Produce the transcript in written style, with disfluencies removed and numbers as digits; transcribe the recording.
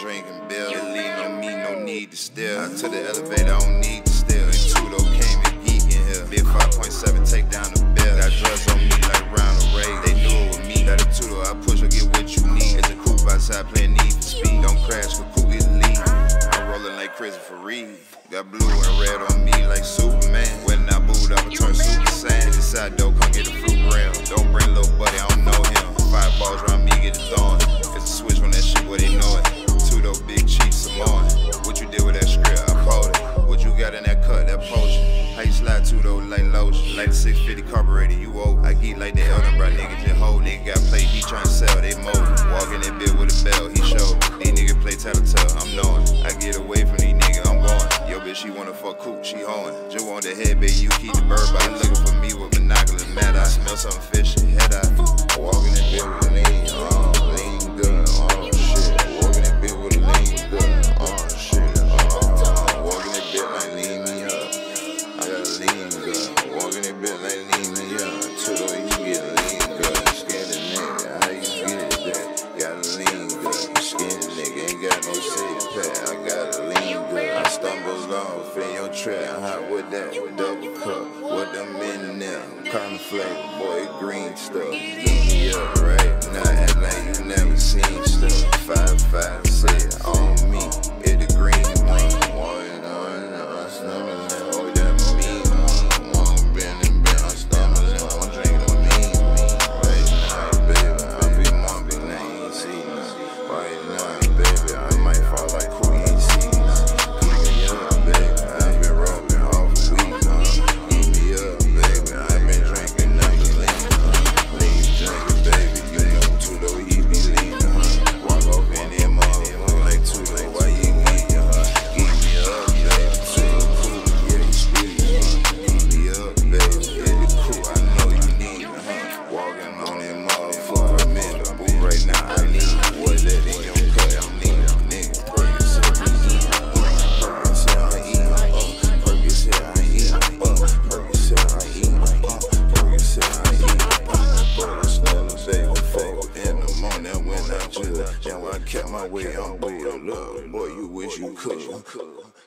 drinking beer. It lean on me, no need to steal. I took the elevator, I don't need to steal. And Tudo came and geek in here. Big 5.7, take down the bill. Got drugs on me like round the raid. They knew it was me. Got a Tudo, I push or get what you need. It's a coupe outside playing Need for Speed. Don't crash for coupe, it's lead. I'm rolling like Christopher Reeve. Got blue and red on me like Superman. When I booed up, I turn Super Saiyan. This side dope, come get a fruit gram. Don't bring little buddy, I don't know him. 5 balls around me, get it throwing. It's a switch on that shit, boy, they know it. Tudo, big chief, Samoan. What you did with that script, I pulled it. What you got in that cut, that potion? How you slide Tudo like lotion? Like the 650 carburetor, you old. I geek like the Elden bro, nigga just hold. Nigga got plate, he tryna sell, they mold. Walk in that bit with a bell, he showed. These niggas play tattletale, I'm knowing. I get away from these niggas, I'm going. Yo, bitch, she wanna fuck coop, she hoeing. Just want the head, baby, you keep the bird by. Looking for me with binoculars, mad eye. Smell something fishy, head eye. Walk in that bit with a lean, lean good, shit. Walk in that bit with a lean good, shit. Walk in that bit like lean me up. I got a lean good. Walk in that bit like lean me up. Tudo, you get lean good. Skinny nigga, how you get it that? Got a lean good. Skinny nigga, ain't got no city pack. I got a lean good. I stumble off in your track. Hot with that double cup. What them in there? Kind of flavor, boy, green stuff. Lean me up, right? Now act like you never seen stuff. 5, 6 on me. It the green one. Walking on, I'm stumbling. Oh, that mean one. One bend, I'm stumbling. I'm drinking mean. Right now, baby, I be mumbling. You ain't see me. Right now, baby, I might fall like who you ain't see me. Keep me up, baby. I been rubbing off a week. Keep me up, baby. I been drinking nothing lean. Lean drinking, baby. You know Tudo, he be lean. Walk off in there, motherfucker like Tudo. Why you geeking, Keep me up, baby. Tudo cool, yeah, you squeeze, Keep me up, baby. Yeah, you cool, I know you need it, Walking on that motherfucker, I'm in the booth right now. I need it. What that in your cut? I'm needing a nigga. Percocet, I eat. Percocet, I eat. Percocet, I eat. Percocet, I eat. Percocet, I eat. But I still a baby. 4 in the morning when I chill. And I kept my way on board. Look, boy, you wish you could.